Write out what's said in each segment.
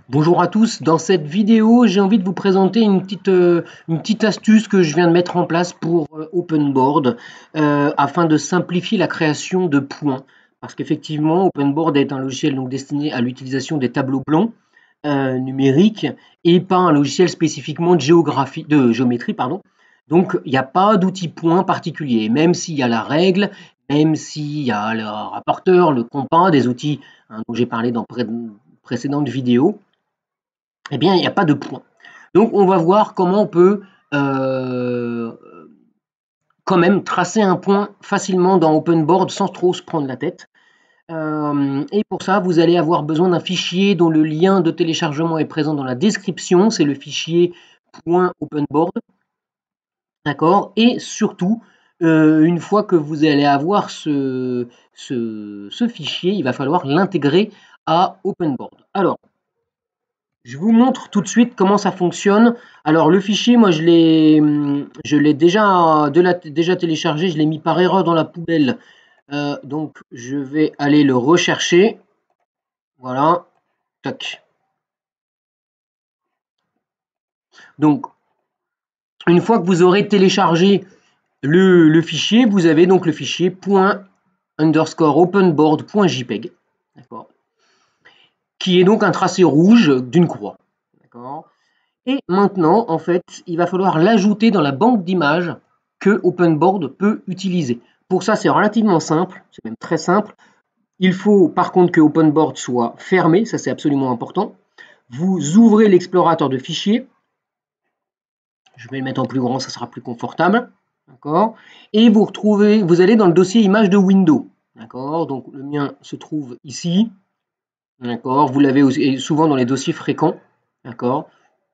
Bonjour à tous, dans cette vidéo j'ai envie de vous présenter une petite astuce que je viens de mettre en place pour OpenBoard afin de simplifier la création de points. Parce qu'effectivement OpenBoard est un logiciel donc destiné à l'utilisation des tableaux blancs numériques et pas un logiciel spécifiquement de géométrie. Pardon. Donc il n'y a pas d'outil point particulier, même s'il y a la règle, même s'il y a le rapporteur, le compas, des outils dont j'ai parlé dans précédentes vidéos. Eh bien, il n'y a pas de point. Donc, on va voir comment on peut quand même tracer un point facilement dans OpenBoard sans trop se prendre la tête. Et pour ça, vous allez avoir besoin d'un fichier dont le lien de téléchargement est présent dans la description. C'est le fichier .openboard. D'accord. Et surtout, une fois que vous allez avoir ce fichier, il va falloir l'intégrer à OpenBoard. Alors, je vous montre tout de suite comment ça fonctionne. Alors le fichier, moi je l'ai déjà téléchargé, je l'ai mis par erreur dans la poubelle. Donc je vais aller le rechercher. Voilà. Tac. Donc une fois que vous aurez téléchargé le fichier, vous avez donc le fichier ._openboard.jpg. D'accord. Qui est donc un tracé rouge d'une croix. D'accord. Et maintenant, en fait, il va falloir l'ajouter dans la banque d'images que OpenBoard peut utiliser. Pour ça, c'est relativement simple, c'est même très simple. Il faut par contre que OpenBoard soit fermé, ça c'est absolument important. Vous ouvrez l'explorateur de fichiers. Je vais le mettre en plus grand, ça sera plus confortable. D'accord. Et vous allez dans le dossier images de Windows. D'accord. Donc le mien se trouve ici. D'accord. Vous l'avez souvent dans les dossiers fréquents. D'accord.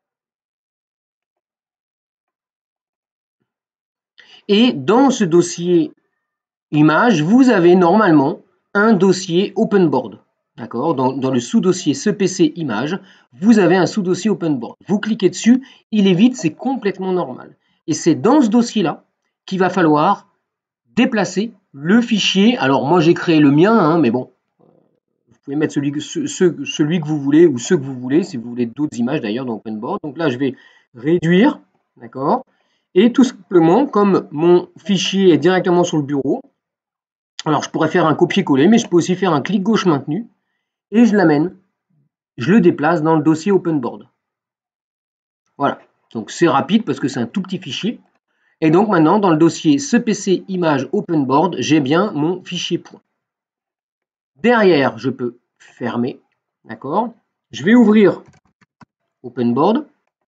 Et dans ce dossier images, vous avez normalement un dossier OpenBoard. D'accord. Dans le sous-dossier CPC images, vous avez un sous-dossier OpenBoard. Vous cliquez dessus, il est vide, c'est complètement normal. Et c'est dans ce dossier-là qu'il va falloir déplacer le fichier. Alors moi j'ai créé le mien, mais bon, vous pouvez mettre celui que vous voulez ou ceux que vous voulez, si vous voulez d'autres images d'ailleurs dans OpenBoard. Donc là je vais réduire, d'accord. Et tout simplement, comme mon fichier est directement sur le bureau, alors je pourrais faire un copier-coller, mais je peux aussi faire un clic gauche maintenu et je l'amène, je le déplace dans le dossier OpenBoard. Voilà, donc c'est rapide parce que c'est un tout petit fichier. Et donc maintenant, dans le dossier CPC image OpenBoard, j'ai bien mon fichier point. Derrière, je peux fermer, d'accord. Je vais ouvrir OpenBoard.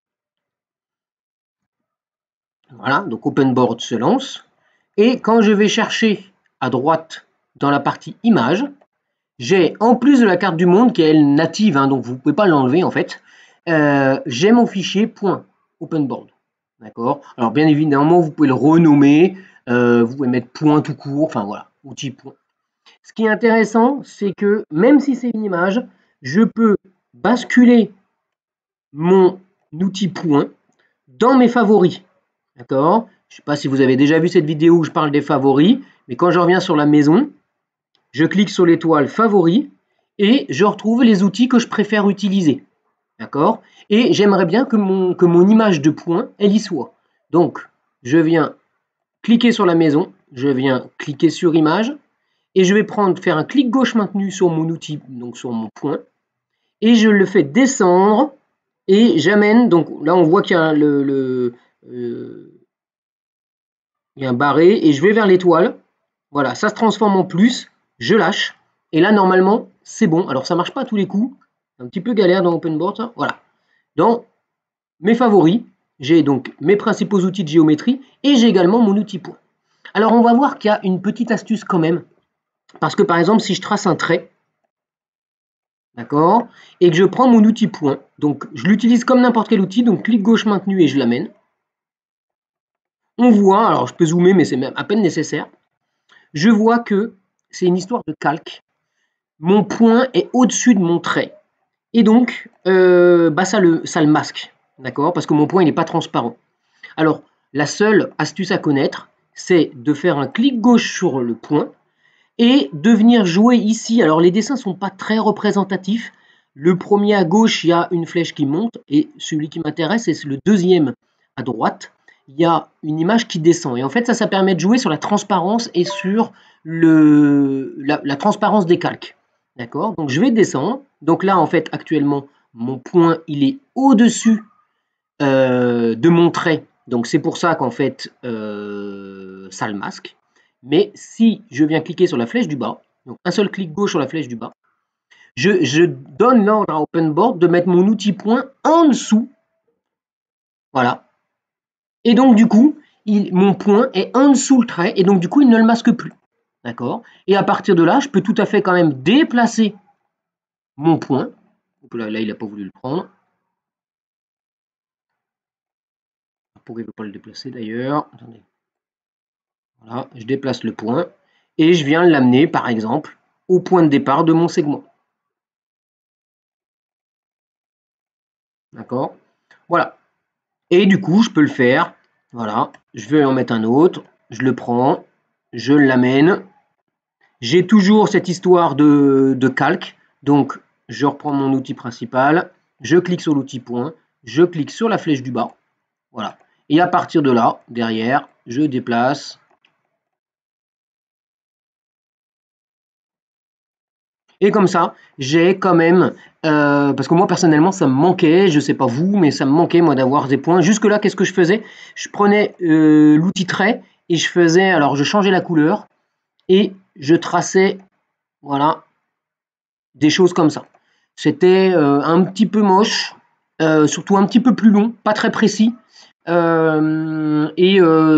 Voilà, donc OpenBoard se lance. Et quand je vais chercher à droite dans la partie images, j'ai, en plus de la carte du monde qui est elle native, donc vous ne pouvez pas l'enlever en fait, j'ai mon fichier .openboard. D'accord. Alors bien évidemment, vous pouvez le renommer, vous pouvez mettre point tout court, enfin voilà, outil point. Ce qui est intéressant, c'est que même si c'est une image, je peux basculer mon outil point dans mes favoris. D'accord. Je ne sais pas si vous avez déjà vu cette vidéo où je parle des favoris, mais quand je reviens sur la maison, je clique sur l'étoile favoris et je retrouve les outils que je préfère utiliser. D'accord. Et j'aimerais bien que mon image de point, elle y soit. Donc, je viens cliquer sur la maison, je viens cliquer sur image et je vais faire un clic gauche maintenu sur mon outil, donc sur mon point, et je le fais descendre et j'amène, donc là on voit qu'il y a il y a un barré et je vais vers l'étoile. Voilà, ça se transforme en plus, je lâche et là normalement c'est bon. Alors ça marche pas à tous les coups, un petit peu galère dans OpenBoard, ça. Voilà. Dans mes favoris, j'ai donc mes principaux outils de géométrie et j'ai également mon outil point. Alors on va voir qu'il y a une petite astuce quand même, parce que par exemple si je trace un trait, d'accord, et que je prends mon outil point, donc je l'utilise comme n'importe quel outil, donc clic gauche maintenu et je l'amène. On voit, alors je peux zoomer mais c'est même à peine nécessaire, je vois que c'est une histoire de calque. Mon point est au-dessus de mon trait. Et donc, ça le masque, d'accord, parce que mon point il n'est pas transparent. Alors, la seule astuce à connaître, c'est de faire un clic gauche sur le point et de venir jouer ici. Alors, les dessins ne sont pas très représentatifs. Le premier à gauche, il y a une flèche qui monte et celui qui m'intéresse, c'est le deuxième à droite. Il y a une image qui descend. Et en fait, ça permet de jouer sur la transparence et sur la transparence des calques. D'accord? Donc, je vais descendre. Donc là, en fait, actuellement, mon point, il est au-dessus de mon trait. Donc, c'est pour ça qu'en fait, ça le masque. Mais si je viens cliquer sur la flèche du bas, donc un seul clic gauche sur la flèche du bas, je donne l'ordre à OpenBoard de mettre mon outil point en dessous. Voilà. Et donc, du coup, mon point est en dessous le trait, et donc, du coup, il ne le masque plus. D'accord? Et à partir de là, je peux tout à fait quand même déplacer mon point. Là, il n'a pas voulu le prendre. Pourquoi il ne veut pas le déplacer d'ailleurs? Attendez. Voilà, je déplace le point, et je viens l'amener, par exemple, au point de départ de mon segment. D'accord? Voilà. Et du coup, je peux le faire. Voilà, je vais en mettre un autre. Je le prends, je l'amène. J'ai toujours cette histoire de calque. Donc, je reprends mon outil principal. Je clique sur l'outil point. Je clique sur la flèche du bas. Voilà. Et à partir de là, derrière, je déplace. Et comme ça, j'ai quand même, parce que moi personnellement ça me manquait, je sais pas vous, mais ça me manquait moi d'avoir des points. Jusque là, qu'est-ce que je faisais? Je prenais l'outil trait et je faisais, alors je changeais la couleur et je traçais, voilà, des choses comme ça. C'était un petit peu moche, surtout un petit peu plus long, pas très précis, et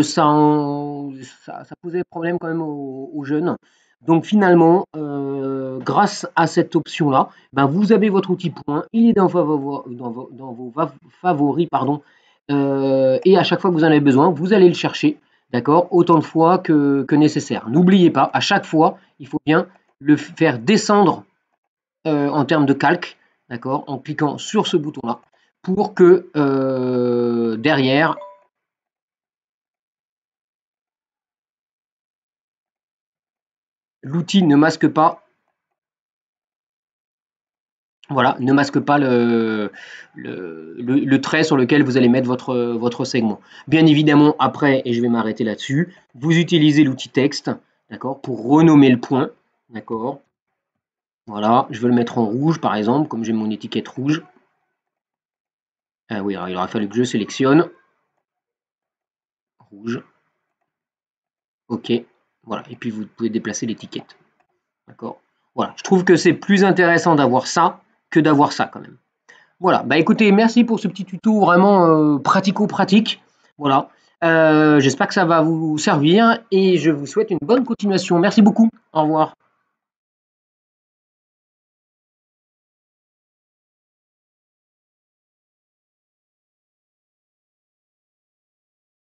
ça posait problème quand même aux jeunes. Donc finalement, grâce à cette option-là, ben vous avez votre outil point, il est dans vos favoris, pardon, et à chaque fois que vous en avez besoin, vous allez le chercher, d'accord, autant de fois que nécessaire. N'oubliez pas, à chaque fois, il faut bien le faire descendre en termes de calque, d'accord, en cliquant sur ce bouton-là, pour que derrière, l'outil ne masque pas, voilà, ne masque pas le trait sur lequel vous allez mettre votre segment. Bien évidemment, après, et je vais m'arrêter là-dessus, vous utilisez l'outil texte, d'accord, pour renommer le point, d'accord. Voilà, je veux le mettre en rouge, par exemple, comme j'ai mon étiquette rouge. Ah oui, alors il aura fallu que je sélectionne rouge. OK, voilà, et puis vous pouvez déplacer l'étiquette. D'accord? Voilà, je trouve que c'est plus intéressant d'avoir ça que d'avoir ça quand même. Voilà, bah écoutez, merci pour ce petit tuto vraiment pratico-pratique. Voilà, j'espère que ça va vous servir et je vous souhaite une bonne continuation. Merci beaucoup, au revoir.